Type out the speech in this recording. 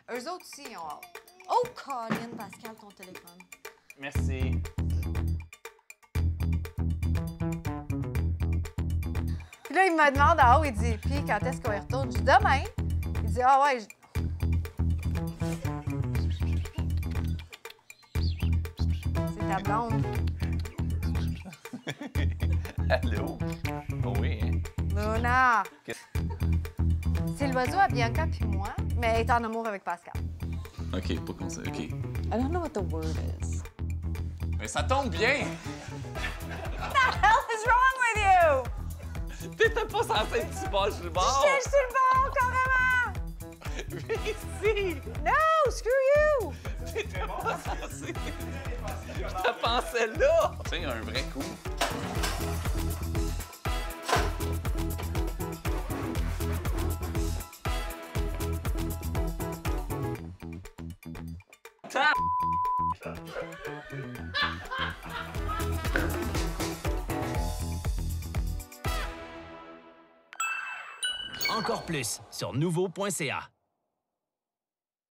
Eux autres aussi, ils ont hâte. Oh, Colin, Pascal, ton téléphone. Merci. Puis là, il me demande en haut, il dit, puis quand est-ce qu'on y retourne? Je dis, demain. Il dit, ah ouais. C'est ta blonde. Allô? Oh oui, hein? Luna. C'est l'oiseau à Bianca puis moi, mais elle est en amour avec Pascal. OK, pas qu'on sait. OK. I don't know what the word is. Mais ça tombe bien! What the hell is wrong with you? T'étais pas censé être si bas sur le bord! J'étais sur le bord, carrément! Mais ici! No, screw you! T'étais pas censé! Je te pensais là! C'est un vrai coup. Encore plus sur nouveau.ca.